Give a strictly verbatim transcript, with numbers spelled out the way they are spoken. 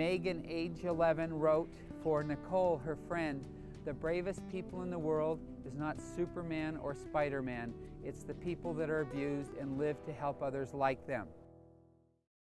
Megan, age eleven, wrote for Nicole, her friend, "The bravest people in the world is not Superman or Spider-Man. It's the people that are abused and live to help others like them."